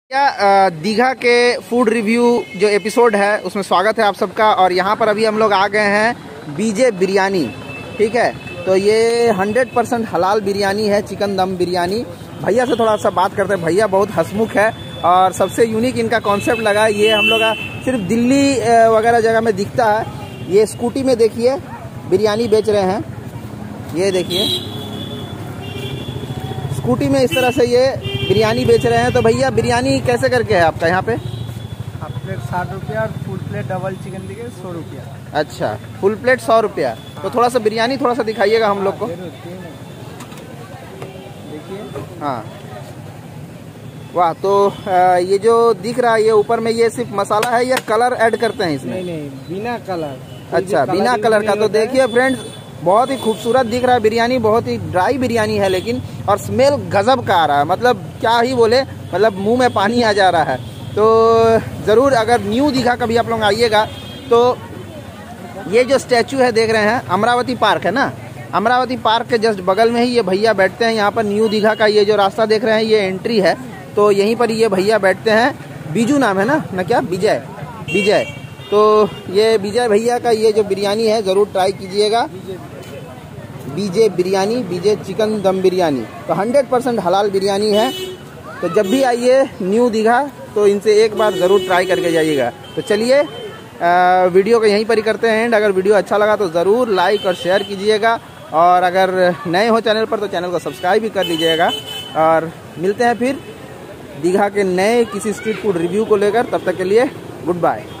दीघा के food review जो episode है उसमें स्वागत है आप सबका। और यहाँ पर अभी हम लोग आ गए हैं बीजे बिरयानी। ठीक है, तो ये 100% हलाल बिरयानी है, चिकन दम बिरयानी। भैया से थोड़ा सा बात करते हैं। भैया बहुत हंसमुख है और सबसे यूनिक इनका कॉन्सेप्ट लगा ये हम लोग का सिर्फ दिल्ली वगैरह जगह में दिखता है। ये स्कूटी में देखिए बिरयानी बेच रहे हैं, ये देखिए स्कूटी में इस तरह से ये बिरयानी बेच रहे हैं। तो भैया बिरयानी कैसे करके है आपका यहाँ पे? हाफ प्लेट 60 रुपया और फुल प्लेट डबल चिकन देखिए 100 रुपया। अच्छा, फुल प्लेट 100 रुपया। तो थोड़ा सा बिरयानी थोड़ा सा दिखाइएगा हम लोग को। देखिए हाँ, वाह। तो ये जो दिख रहा है ये ऊपर में ये सिर्फ मसाला है या कलर ऐड करते हैं इसमें? नहीं, बिना कलर। अच्छा, बिना कलर का। तो देखिए फ्रेंड्स, बहुत ही खूबसूरत दिख रहा है बिरयानी, बहुत ही ड्राई बिरयानी है लेकिन, और स्मेल गजब का आ रहा है। मतलब क्या ही बोले, मतलब मुंह में पानी आ जा रहा है। तो ज़रूर अगर न्यू दीघा कभी आप लोग आइएगा तो ये जो स्टैचू है देख रहे हैं, अमरावती पार्क है ना, अमरावती पार्क के जस्ट बगल में ही ये भैया बैठते हैं। यहाँ पर न्यू दीघा का ये जो रास्ता देख रहे हैं ये एंट्री है, तो यहीं पर ये भैया बैठते हैं। बीजू नाम है ना क्या? विजय। तो ये विजय भैया का ये जो बिरयानी है ज़रूर ट्राई कीजिएगा। बीजे बिरयानी, बीजे चिकन दम बिरयानी। तो 100% हलाल बिरयानी है। तो जब भी आइए न्यू दीघा तो इनसे एक बार ज़रूर ट्राई करके जाइएगा। तो चलिए वीडियो को यहीं पर ही करते हैं एंड। अगर वीडियो अच्छा लगा तो ज़रूर लाइक और शेयर कीजिएगा, और अगर नए हो चैनल पर तो चैनल को सब्सक्राइब भी कर लीजिएगा। और मिलते हैं फिर दीघा के नए किसी स्ट्रीट फूड रिव्यू को लेकर। तब तक के लिए गुड बाय।